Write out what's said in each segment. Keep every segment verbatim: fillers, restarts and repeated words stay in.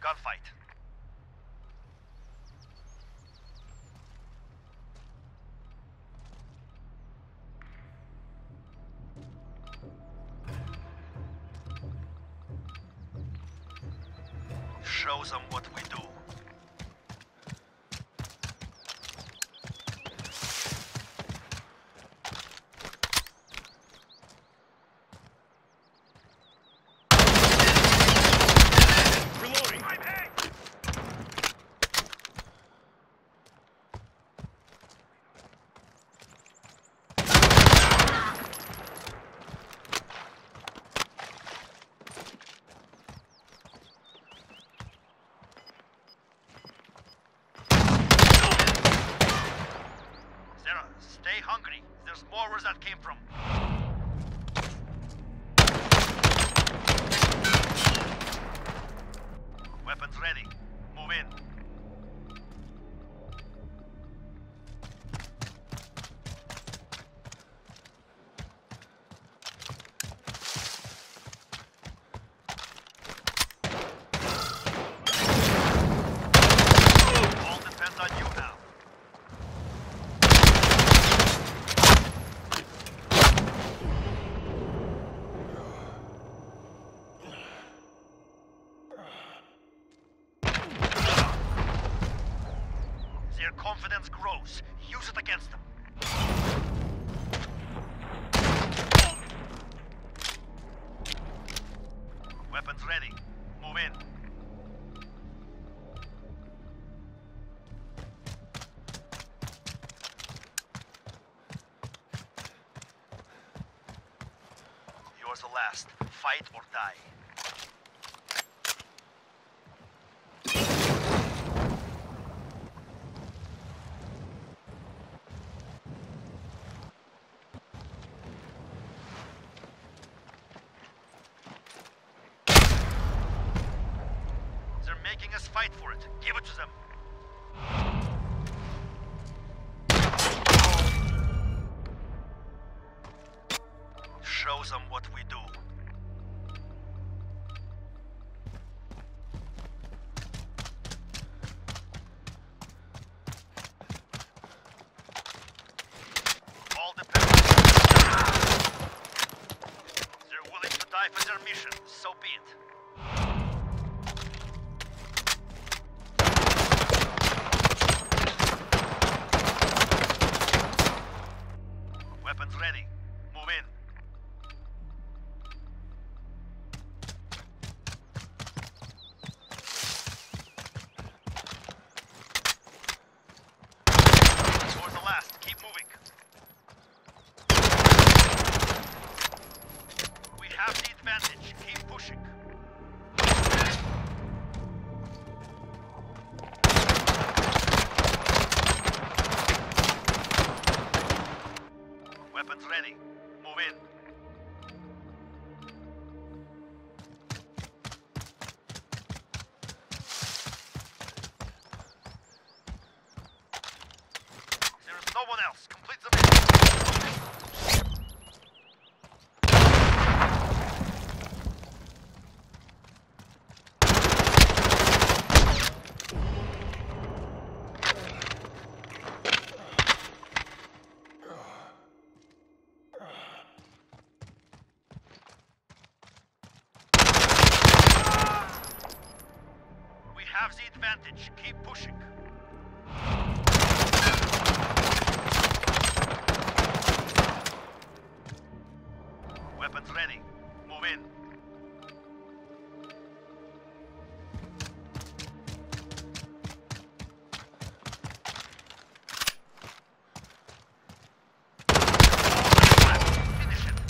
gunfight. Show them what we do. Reloading. Sarah, stay hungry. There's more where that came from. Weapons ready. Move in. All depends on you now. Their confidence grows. Use it against them. Weapons ready. Move in. Yours the last. Fight or die. They're making us fight for it. Give it to them. Show them what we do. All depends. They're willing to die for their mission. So be it. Weapons ready. Move in. Towards the last. Keep moving. We have the advantage. Keep pushing. Weapons ready. Move in. There is no one else. Complete the mission. We have the advantage. Keep pushing. Weapons ready. Move in. Finish it.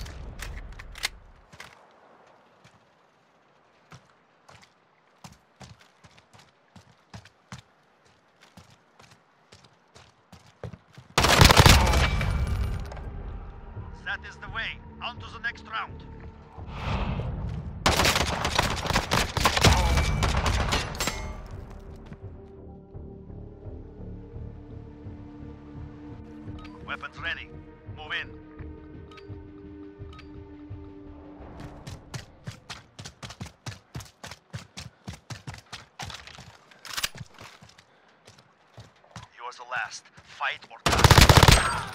That is the way. On to the next round. Weapons ready. Move in. last. Fight or die.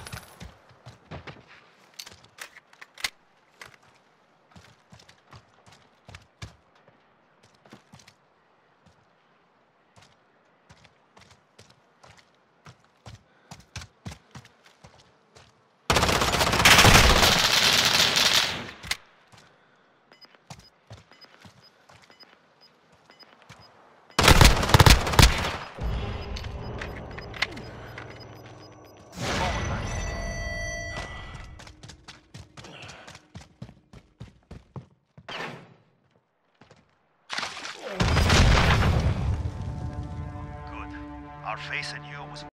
Good. Our face in you was